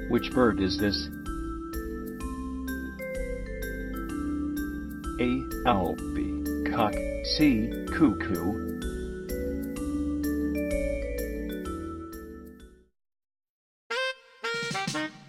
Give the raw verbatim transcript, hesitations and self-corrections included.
Which bird is this? A. Owl. B. Cock. C. Cuckoo. Thank you.